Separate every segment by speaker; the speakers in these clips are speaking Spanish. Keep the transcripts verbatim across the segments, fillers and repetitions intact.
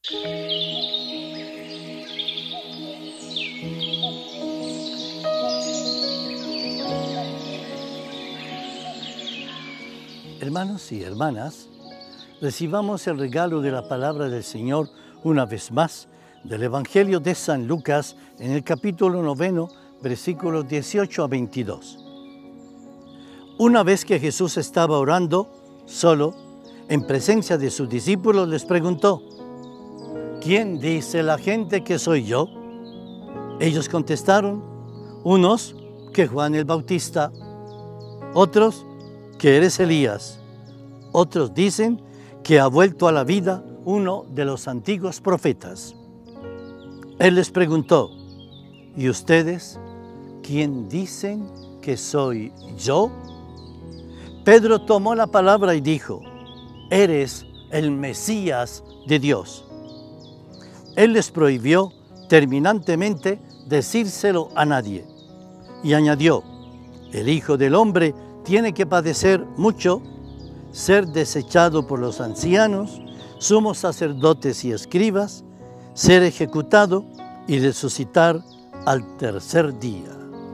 Speaker 1: Hermanos y hermanas, recibamos el regalo de la palabra del Señor una vez más del Evangelio de San Lucas en el capítulo noveno, versículos dieciocho a veintidós. Una vez que Jesús estaba orando, solo, en presencia de sus discípulos, les preguntó: ¿quién dice la gente que soy yo? Ellos contestaron: unos, que Juan el Bautista; otros, que eres Elías; otros dicen que ha vuelto a la vida uno de los antiguos profetas. Él les preguntó: ¿y ustedes quién dicen que soy yo? Pedro tomó la palabra y dijo: eres el Mesías de Dios. Él les prohibió terminantemente decírselo a nadie y añadió: el Hijo del Hombre tiene que padecer mucho, ser desechado por los ancianos, sumos sacerdotes y escribas, ser ejecutado y resucitar al tercer día.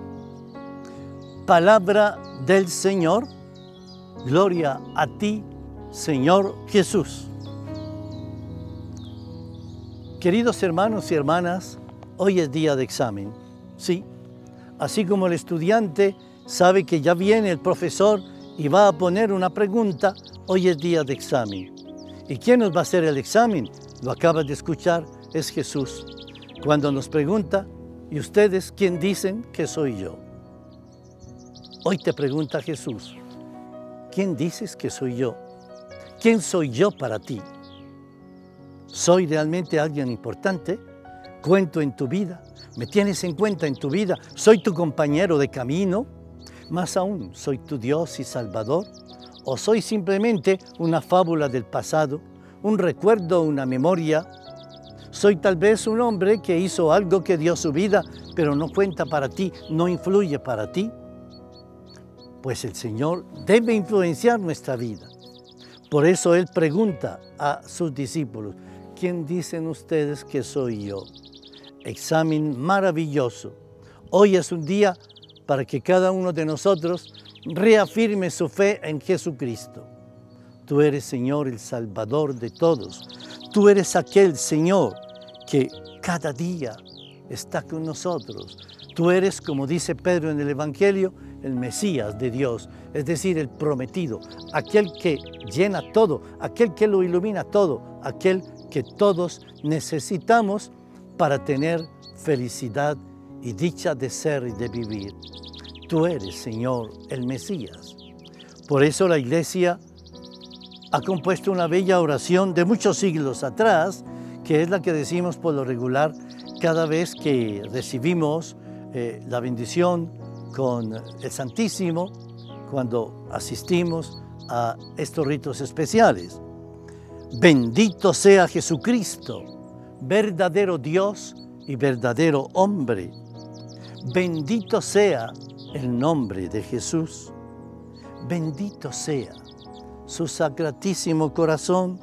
Speaker 1: Palabra del Señor. Gloria a ti, Señor Jesús. Queridos hermanos y hermanas, hoy es día de examen. Sí, así como el estudiante sabe que ya viene el profesor y va a poner una pregunta, hoy es día de examen. ¿Y quién nos va a hacer el examen? Lo acabas de escuchar, es Jesús. Cuando nos pregunta: ¿y ustedes quién dicen que soy yo? Hoy te pregunta Jesús: ¿quién dices que soy yo? ¿Quién soy yo para ti? ¿Soy realmente alguien importante? ¿Cuento en tu vida? ¿Me tienes en cuenta en tu vida? ¿Soy tu compañero de camino? Más aún, ¿soy tu Dios y Salvador? ¿O soy simplemente una fábula del pasado, un recuerdo, una memoria? ¿Soy tal vez un hombre que hizo algo que dio su vida, pero no cuenta para ti, no influye para ti? Pues el Señor debe influenciar nuestra vida. Por eso Él pregunta a sus discípulos: ¿quién dicen ustedes que soy yo? Examen maravilloso. Hoy es un día para que cada uno de nosotros reafirme su fe en Jesucristo. Tú eres, Señor, el Salvador de todos. Tú eres aquel Señor que cada día está con nosotros. Tú eres, como dice Pedro en el Evangelio, el Mesías de Dios, es decir, el prometido, aquel que llena todo, aquel que lo ilumina todo, aquel que todos necesitamos para tener felicidad y dicha de ser y de vivir. Tú eres, Señor, el Mesías. Por eso la Iglesia ha compuesto una bella oración de muchos siglos atrás, que es la que decimos por lo regular cada vez que recibimos eh, la bendición con el Santísimo, cuando asistimos a estos ritos especiales. Bendito sea Jesucristo, verdadero Dios y verdadero hombre. Bendito sea el nombre de Jesús. Bendito sea su sacratísimo corazón.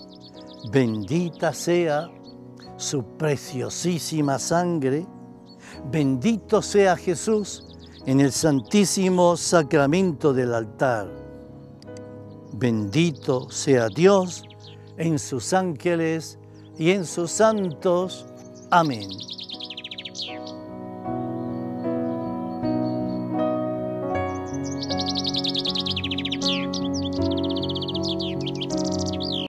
Speaker 1: Bendita sea su preciosísima sangre. Bendito sea Jesús en el santísimo sacramento del altar. Bendito sea Dios en sus ángeles y en sus santos. Amén.